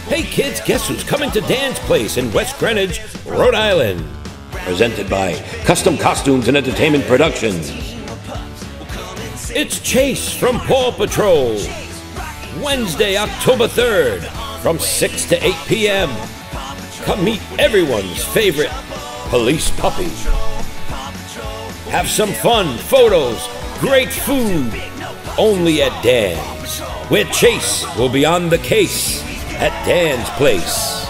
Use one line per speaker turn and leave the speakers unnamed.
Hey kids, guess who's coming to Dan's Place in West Greenwich, Rhode Island? Presented by Custom Costumes and Entertainment Productions. It's Chase from Paw Patrol. Wednesday, October 3rd, from 6 to 8 p.m. Come meet everyone's favorite police puppy. Have some fun, photos, great food. Only at Dan's, where Chase will be on the case at Dan's Place.